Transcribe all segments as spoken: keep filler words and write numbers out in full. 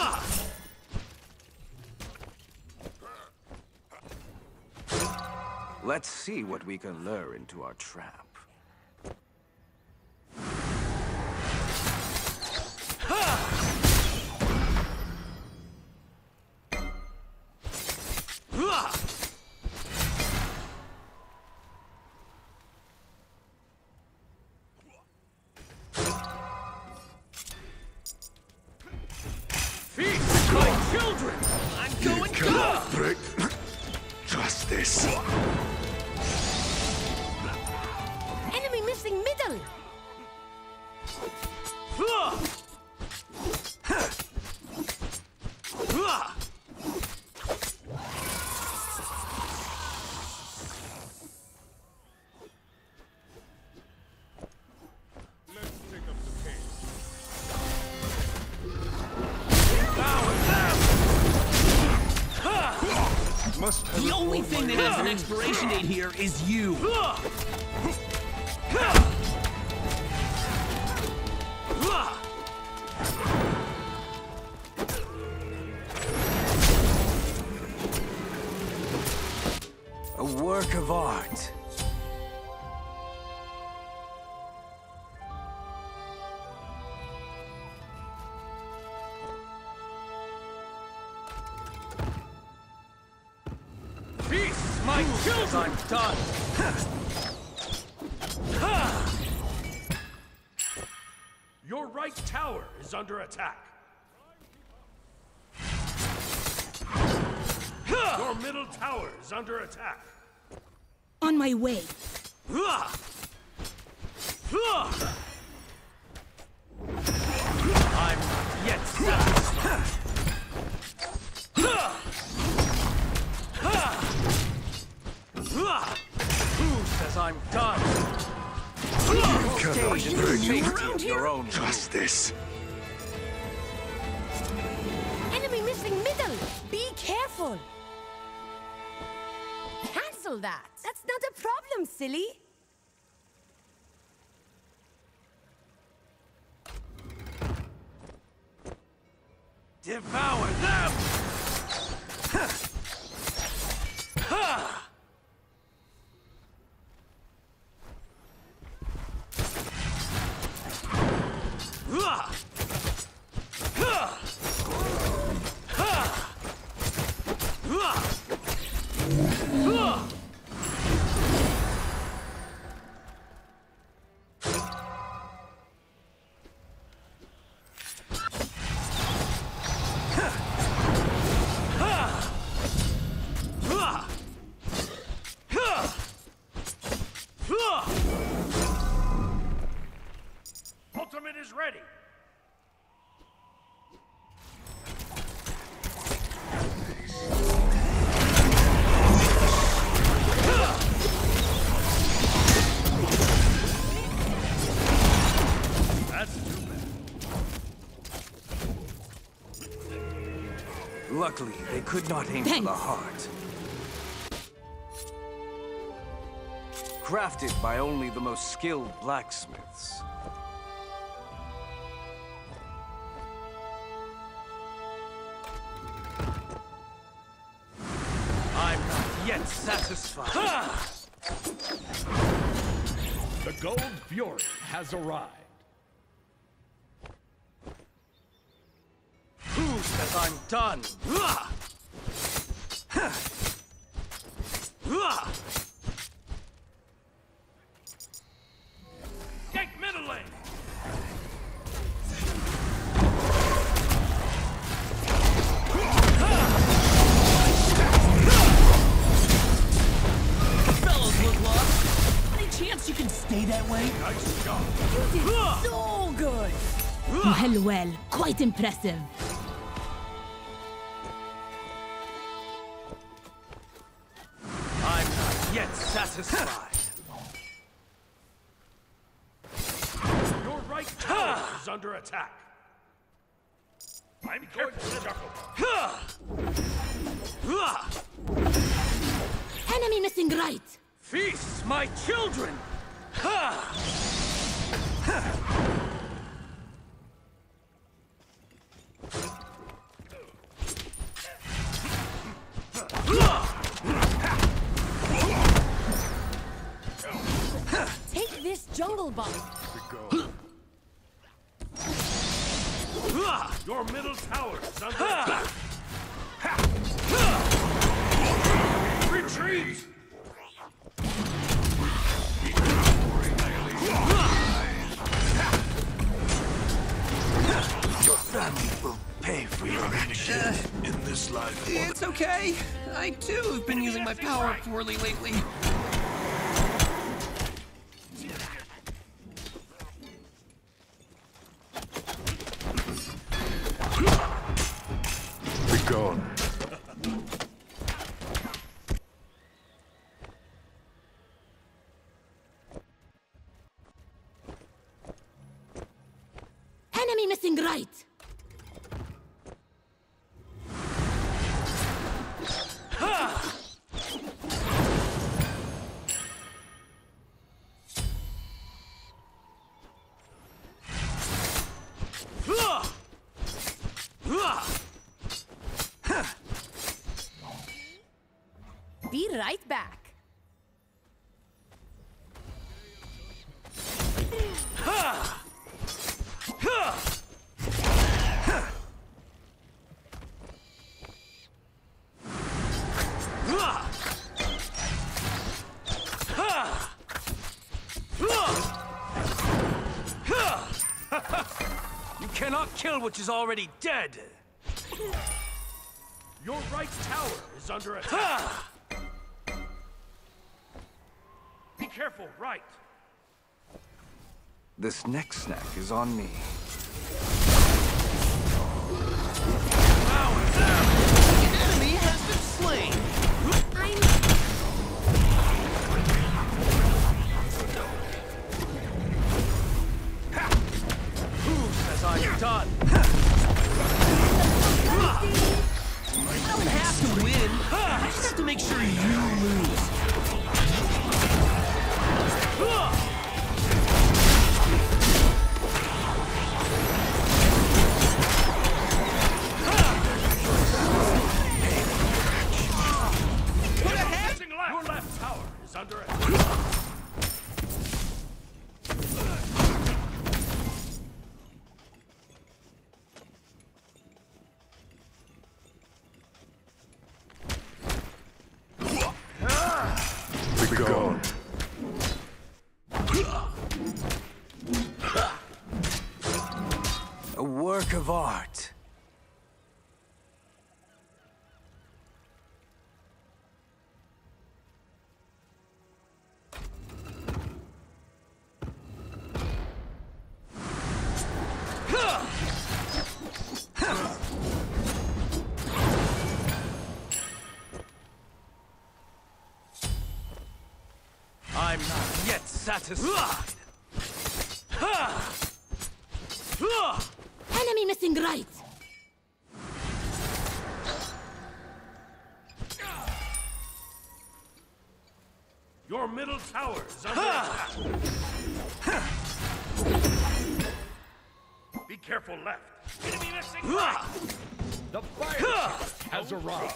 Let's see what we can lure into our trap. Feast my children! I'm going You cannot break justice. Enemy missing middle! Let's take up the pace. Must have The only upon thing my that has an own. expiration date here is you. A work of art. Feast my children! I'm done. Your right tower is under attack. Your middle tower is under attack. On my way. I'm not yet satisfied. Who says I'm done? You cannot Stay in the break safety of your own justice. Enemy missing middle! Be careful! Cancel that! That's not a problem, silly! Devour them! Ultimate is ready. That's too bad. Luckily, they could not aim for the heart. Crafted by only the most skilled blacksmiths. I'm not yet satisfied. The Gold Fury has arrived. Who says I'm done? Take middle lane. Fellows look lost. Any chance you can stay that way? Nice job. So good! Well, well, quite impressive. I'm not yet satisfied. Your right tower is under attack. I'm going to Enemy missing right. Feast my children! Ha! Take this jungle bomb. Your middle tower is under attack. Retreat! Your family will pay for your actions in this life. It's okay. I too have been using my power poorly lately. Be gone. Enemy missing right. Be right back. You cannot kill which is already dead. Your right tower is under attack. Be careful, right. This next snack is on me. Enemy has been slain. Who says I'm done? I don't have to win. I just have to make sure you lose. Put a head! Your left tower is under attack. Be gone. A work of art. I'm not yet satisfied. Enemy missing right. Your middle tower is under attack. Be careful left. Enemy missing right. The fire has arrived.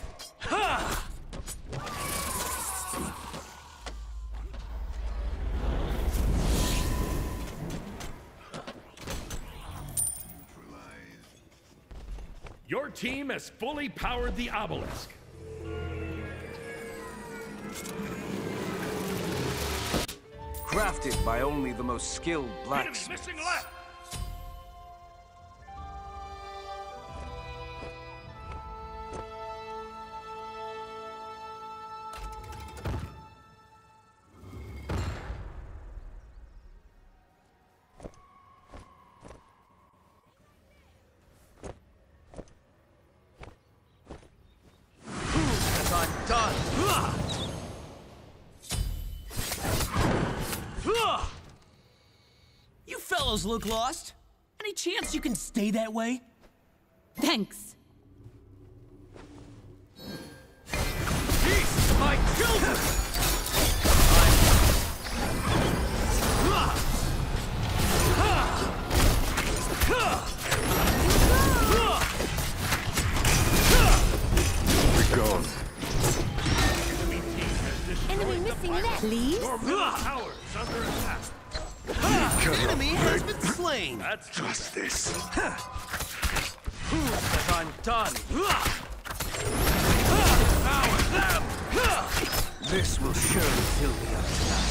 Your team has fully powered the obelisk. Crafted by only the most skilled Enemy blacksmiths. missing left. As I'm done. You fellows look lost. Any chance you can stay that way? Thanks. Peace, my children! Be gone. Your middle tower is under attack. Enemy has been slain. That's Trust this. As I'm done. power them. This will surely fill me up tonight.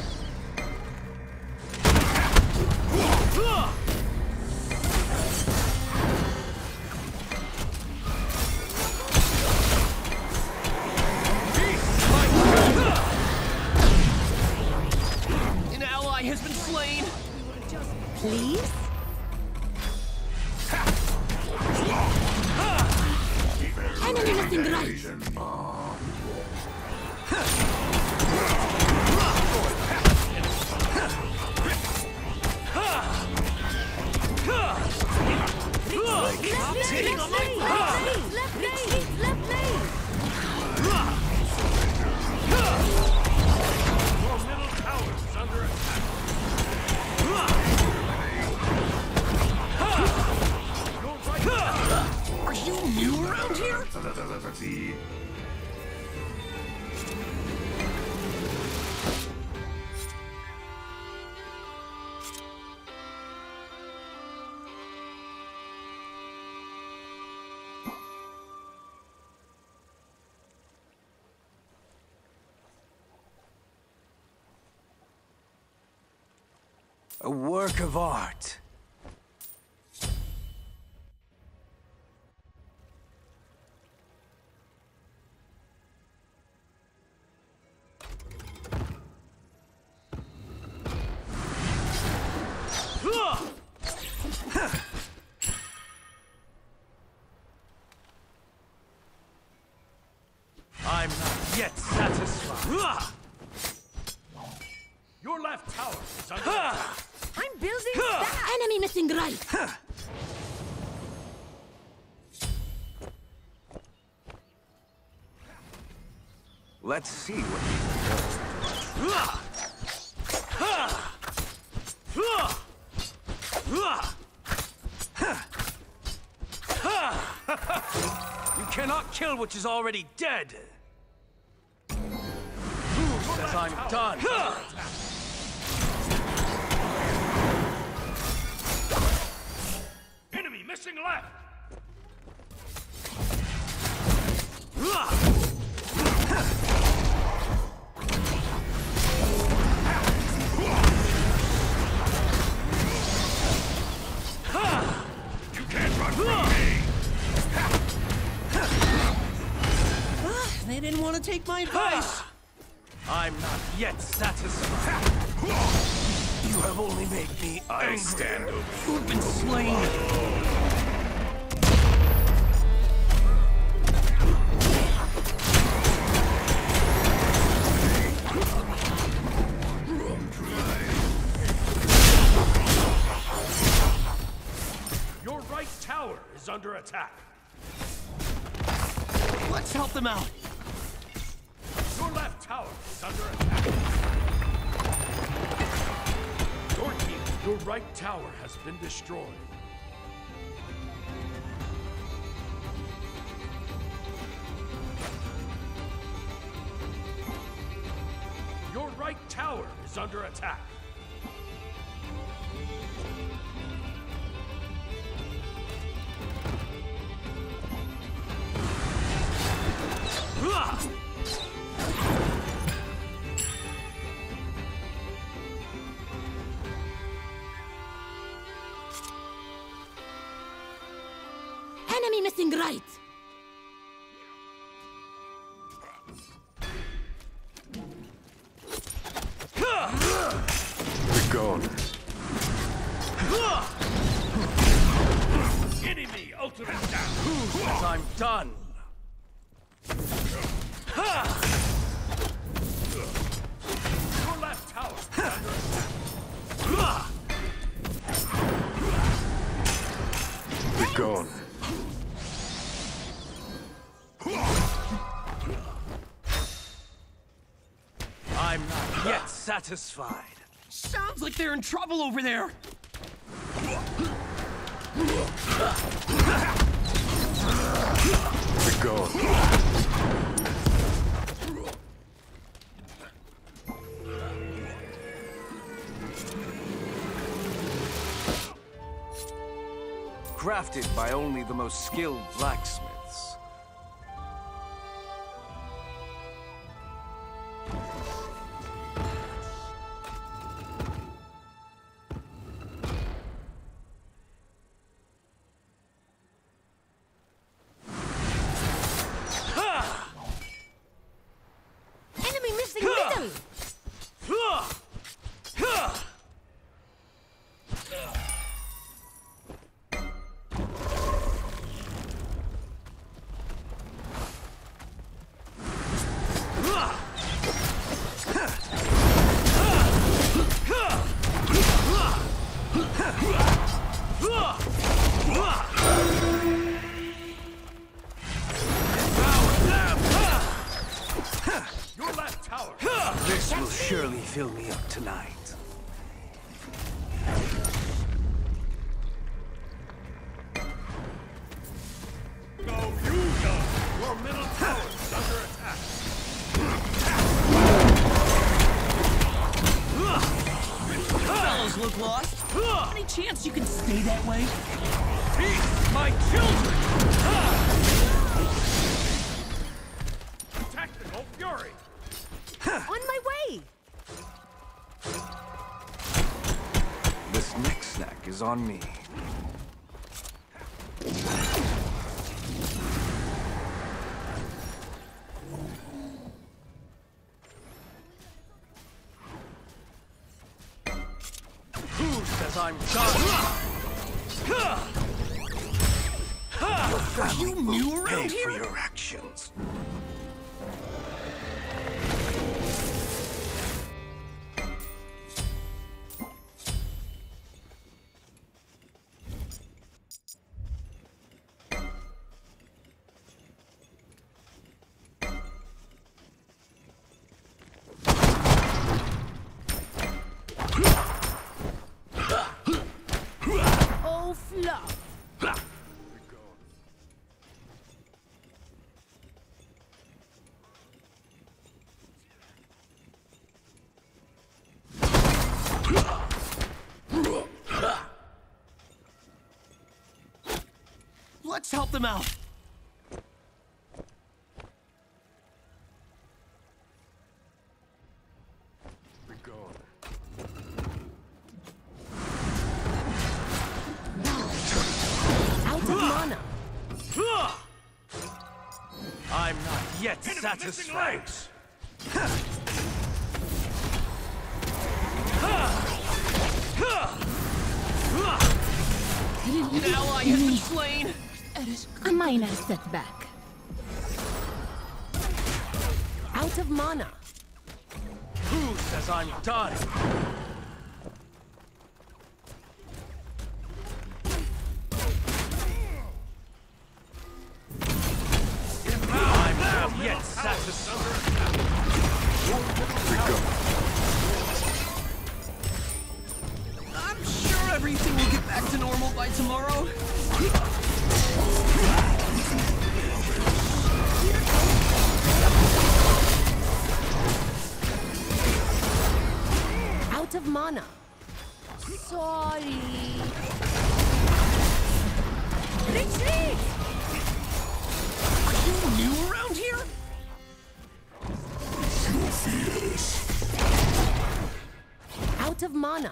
An ally has been slain. Please? Enemy missing right. Left lane, left lane, left lane, left lane. Your middle tower is under attack. Your right tower. Are you new around here? A work of art. I'm not yet satisfied. Your left tower is under attack. I'm building that. Enemy missing right. Let's see what we can learn. You cannot kill which is already dead. Who says I'm done? Enemy missing left. You can't run from me. They didn't want to take my advice. I'm not yet satisfied. You have only made me I angry. stand over. You've been slain. Your right tower is under attack. Let's help them out. Your left tower is under attack. Your team, your right tower has been destroyed. Your right tower is under attack. Enemy missing right. Be gone. Enemy ultimate down. Who says I'm done? Your left tower is under attack. Be gone. I'm not yet satisfied. Sounds like they're in trouble over there. Be gone. crafted by only the most skilled blacksmiths. Enemy missing middle! Your left tower. This will surely fill me up tonight. Go, you go. Your middle tower is under attack. Fellows look lost. Any chance you can stay that way? Peace, my children! Tactical fury! On my way! This next snack is on me. Who says I'm done? Are you new Pay around for here? your actions. Oh, fluff! Let's help them out. Be gone. Out of mana! I'm not yet Missing satisfied. legs! An ally has been slain. A minor setback. Out of mana. Who says I'm done? I'm not yet satisfied. I'm sure everything will get back to normal by tomorrow. Out of mana. Sorry. Retreat! Are you new around here? Out of mana.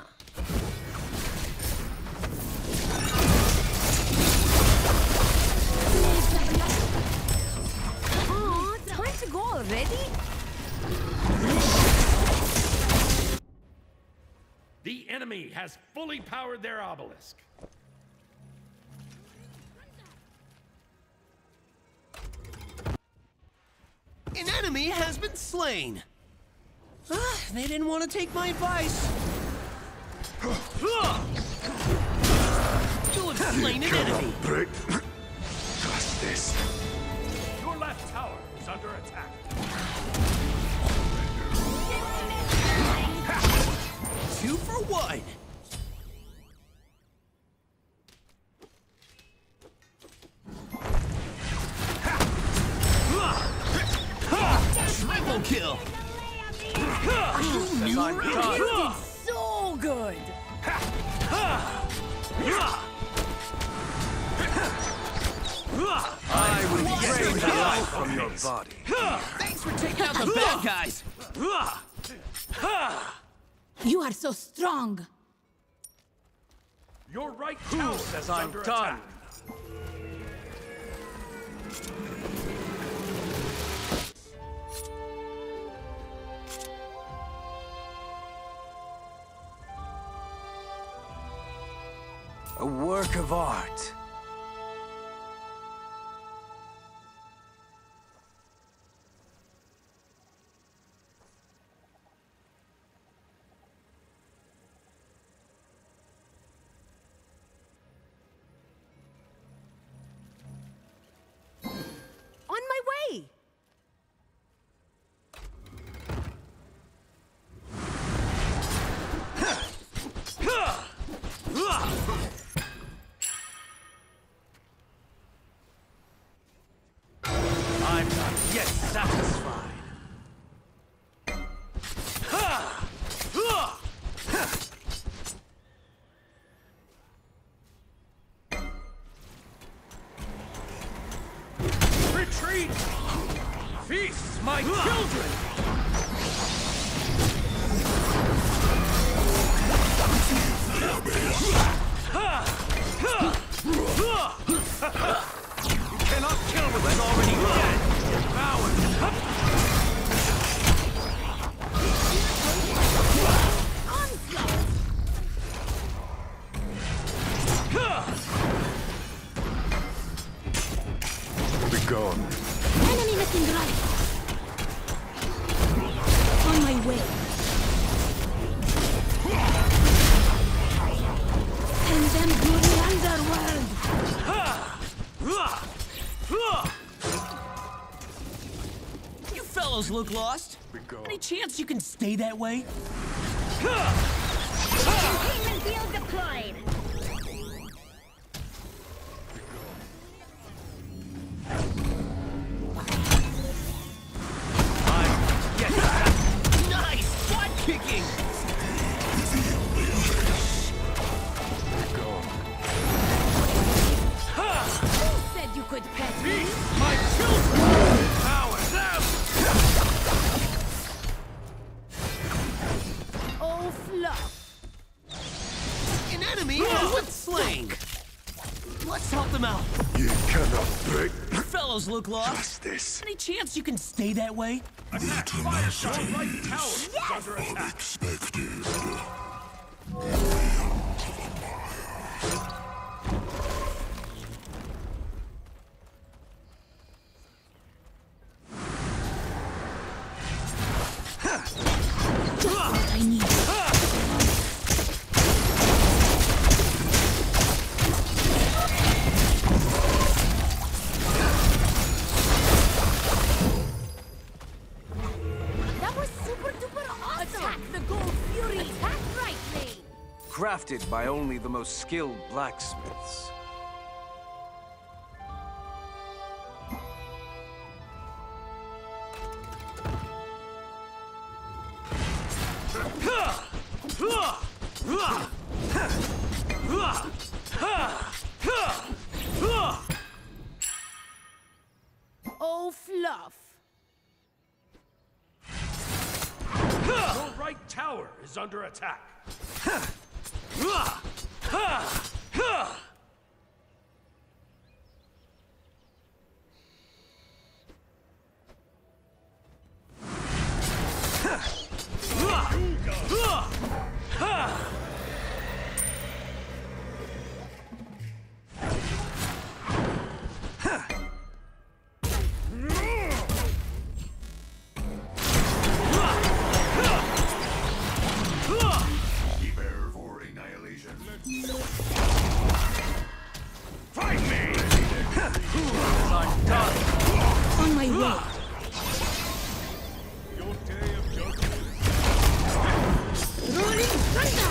Aw, time to go already? The enemy has fully powered their obelisk. An enemy has been slain. Ah, they didn't want to take my advice. You'll have slain an enemy. Break. Trust this. Your left tower is under attack. Two for one. Triple kill. Are you new I'm around done. here? So good! I will drain the life from your body. Thanks for taking out the bad guys. You are so strong. Your right Who tower says is I'm under done? attack. A work of art. On my way! I'm not yet satisfied. Retreat! Feast, my children! You cannot kill what is already dead! Devoured! Be gone. Enemy missing right. On my way. Send them to the underworld. You fellows look lost. Be gone. Any chance you can stay that way? Containment field deployed. Nice! Butt kicking! Who said you could pet me? My children! Devour them! Oh, fluff! An enemy with sling! Let's help them out. You cannot break You fellows look lost. justice. Any chance you can stay that way? Attack! Fire! Your right tower is under attack. What I need. That was super duper awesome! Attack the Gold Fury! Attack right lane! Crafted by only the most skilled blacksmiths. Oh, fluff! Your right tower is under attack. Prepare for annihilation. Fight me! I'm done! On my way. Your day of judgment. Rolling thunder.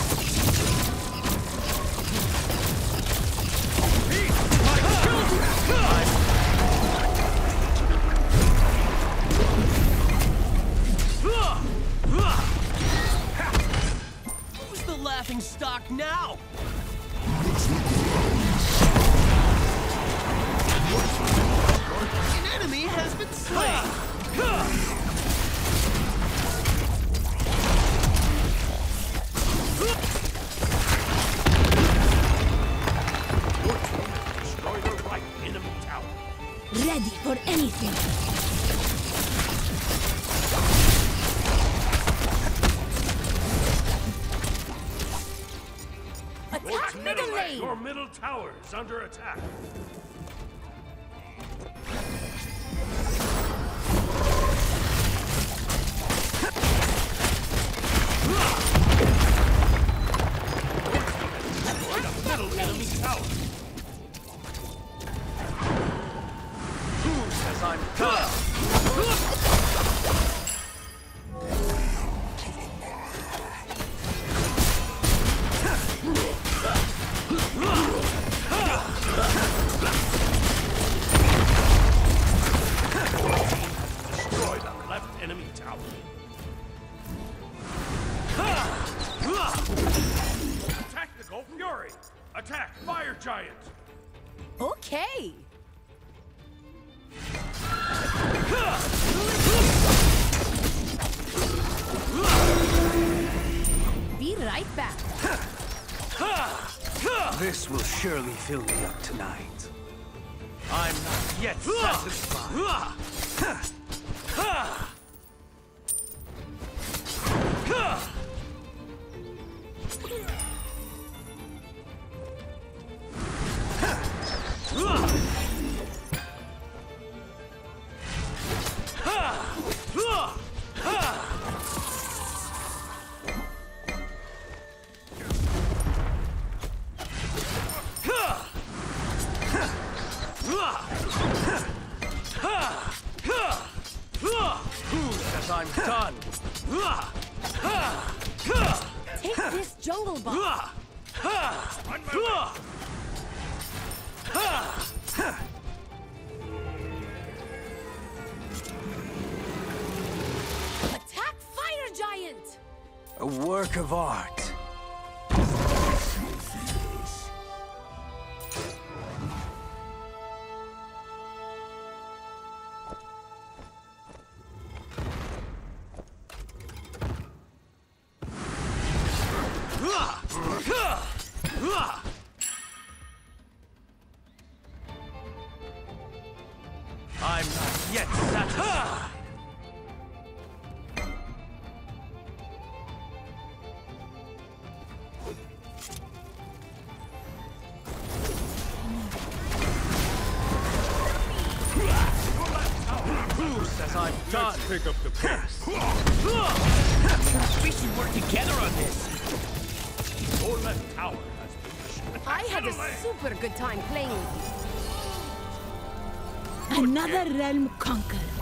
My children! Who's the laughing stock now? What's Ready for anything. Attack middle lane! Your middle tower is under attack. Middle enemy tower. Who says I'm done? Destroy the left enemy tower. Tactical Fury. Attack Fire Giant. Okay. Be right back. This will surely fill me up tonight. I'm not yet satisfied. Who says I'm done? Take this jungle bomb. On my way. Attack Fire Giant. A work of art. I'm not yet satisfied. Who says I'm done? Let's pick up the pace. We should work together on this. Your left tower has been destroyed. I had a Middle lane. super good time playing with you. Another realm conquered.